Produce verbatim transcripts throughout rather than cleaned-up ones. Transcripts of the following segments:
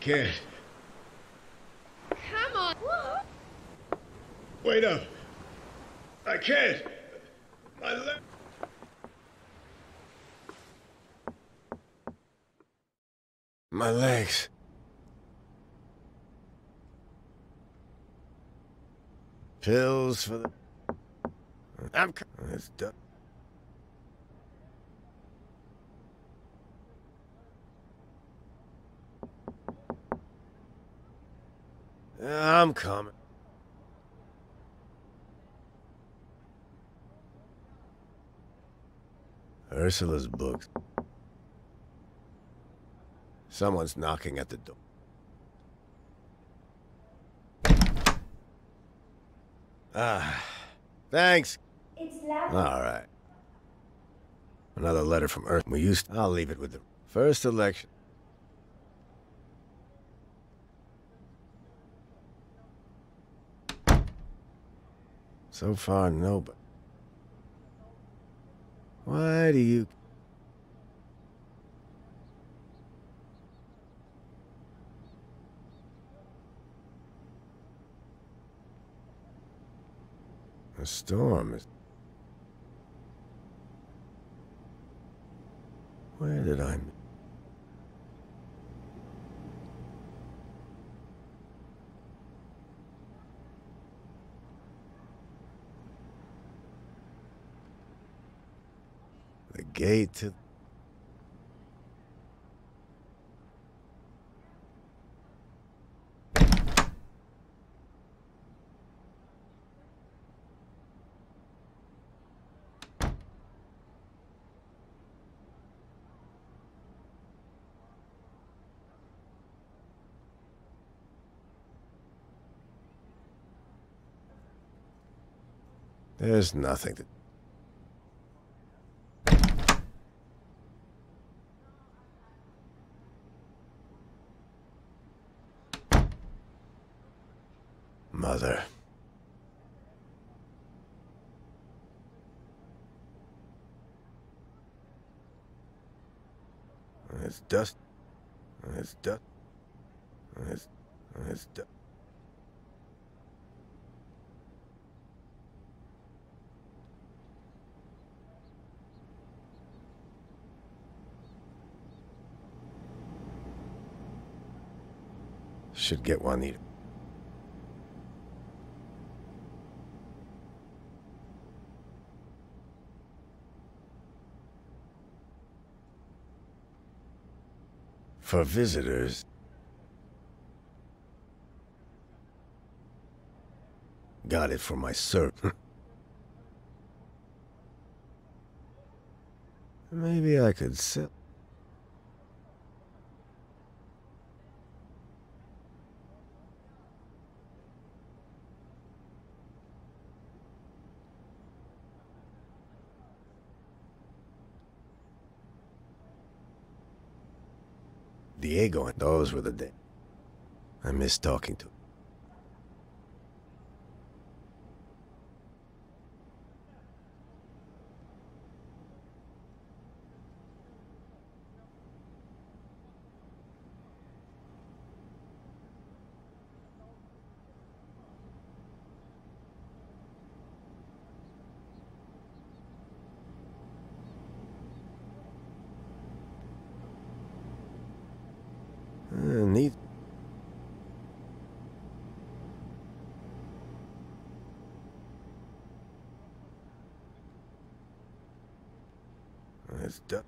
can't. Come on. Wait up. I can't. My leg. My legs. Pills for the... I'm... It's done. I'm coming. Ursula's books. Someone's knocking at the door. Ah, thanks. It's loud. All right. Another letter from Earth. We used. I'll leave it with the first election. So far, no, but... Why do you... A storm is... Where did I... The gate to... There's nothing to... Mother. It's dust. It's dust. It's... It's dust. Should get Juanita. For visitors. Got it for my servant. Maybe I could sell. Diego, and those were the days. I miss talking to him. Uh, neat. It's done.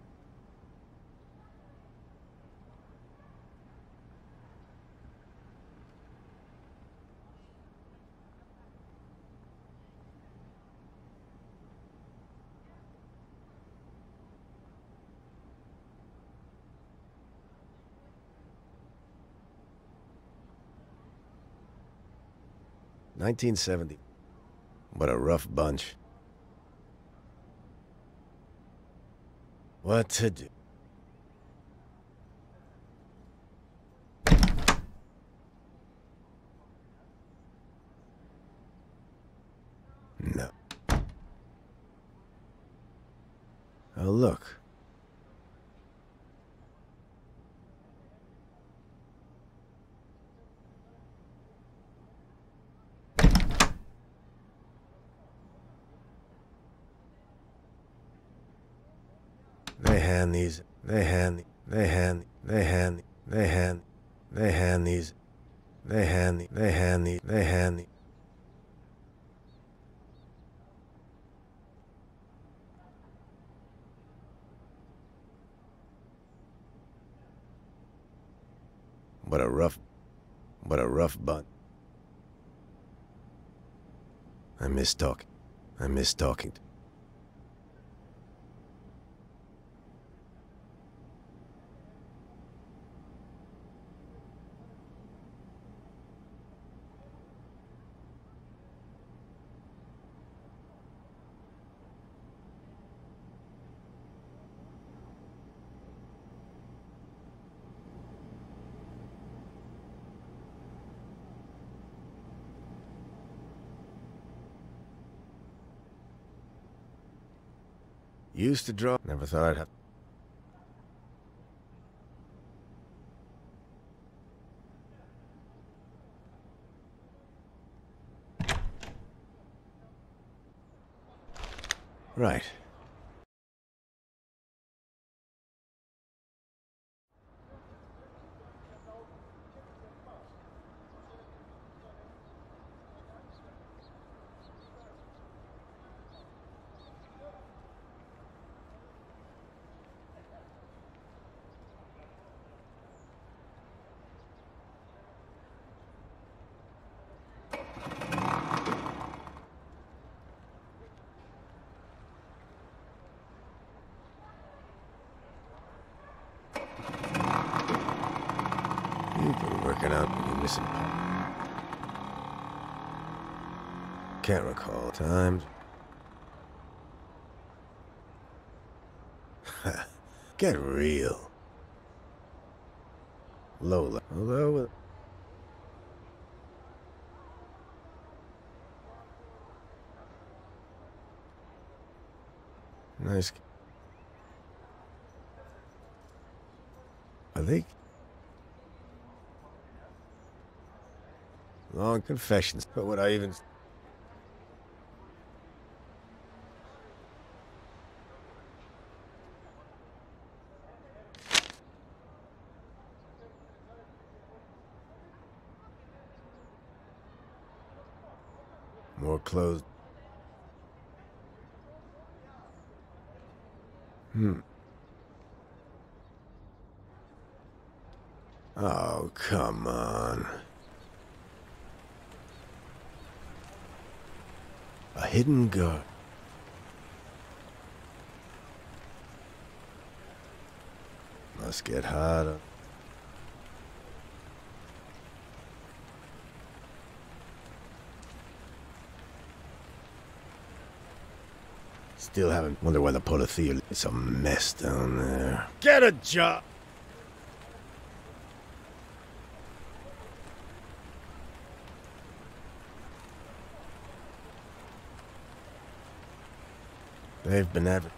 nineteen seventy. What a rough bunch. What to do? No. Oh, look. hand these. They hand. They hand. They hand. They hand. They hand these. They hand. They hand the. They hand the. What a rough. What a rough butt. I miss talking. I miss talking. Used to draw. Never thought I'd have. Right. You've been working out, but you're missing part. Can't recall times. Get real. Lola. Although. Nice. Are they? Long confessions, but would I even... More clothes. Hmm. Oh, come on. A hidden guard. Must get harder. Still haven't. Wonder why the Polythea. It's a mess down there. Get a job! They've been adver-